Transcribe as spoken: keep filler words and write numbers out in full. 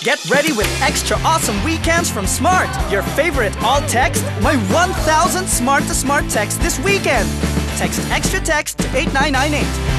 Get ready with extra awesome weekends from Smart. Your favorite all text, my one thousand Smart to Smart text this weekend. Text extra text to eight nine nine eight.